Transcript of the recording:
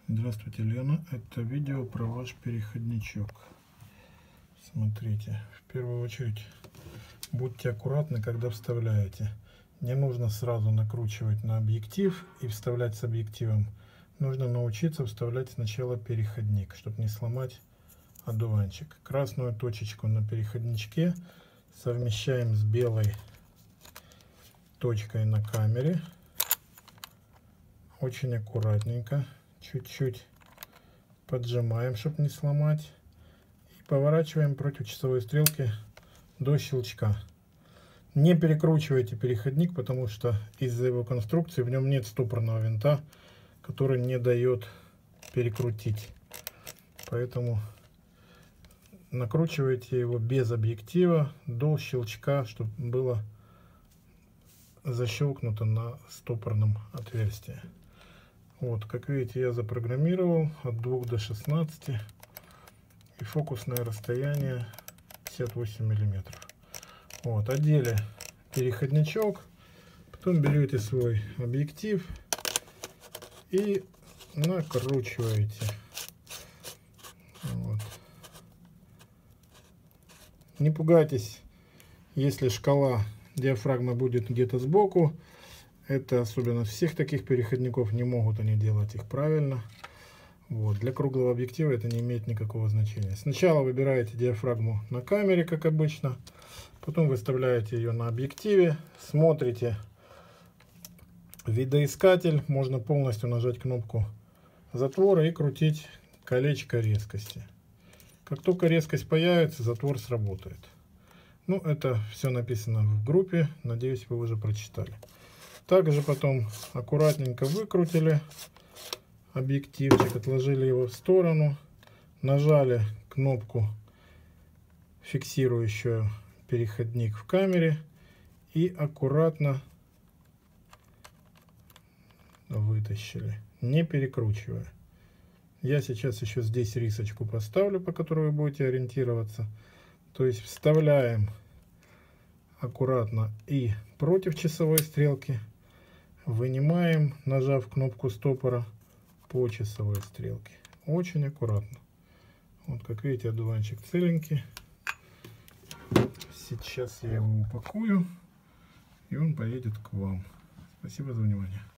Здравствуйте, Лена. Это видео про ваш переходничок. Смотрите, в первую очередь будьте аккуратны, когда вставляете. Не нужно сразу накручивать на объектив и вставлять с объективом. Нужно научиться вставлять сначала переходник, чтобы не сломать одуванчик. Красную точечку на переходничке совмещаем с белой точкой на камере. Очень аккуратненько, чуть-чуть поджимаем, чтобы не сломать. И поворачиваем против часовой стрелки до щелчка. Не перекручивайте переходник, потому что из-за его конструкции в нем нет стопорного винта, который не дает перекрутить. Поэтому накручивайте его без объектива до щелчка, чтобы было защелкнуто на стопорном отверстии. Вот, как видите, я запрограммировал от 2 до 16, и фокусное расстояние 58 миллиметров. Вот, одели переходничок, потом берете свой объектив и накручиваете. Вот. Не пугайтесь, если шкала диафрагмы будет где-то сбоку. Это особенность всех таких переходников, не могут они делать их правильно. Вот. Для круглого объектива это не имеет никакого значения. Сначала выбираете диафрагму на камере, как обычно, потом выставляете ее на объективе, смотрите видоискатель, можно полностью нажать кнопку затвора и крутить колечко резкости. Как только резкость появится, затвор сработает. Ну, это все написано в группе, надеюсь, вы уже прочитали. Также потом аккуратненько выкрутили объективчик, отложили его в сторону, нажали кнопку, фиксирующую переходник в камере, и аккуратно вытащили, не перекручивая. Я сейчас еще здесь рисочку поставлю, по которой вы будете ориентироваться. То есть вставляем аккуратно и против часовой стрелки, вынимаем, нажав кнопку стопора по часовой стрелке. Очень аккуратно. Вот, как видите, одуванчик целенький. Сейчас я его упакую, и он поедет к вам. Спасибо за внимание.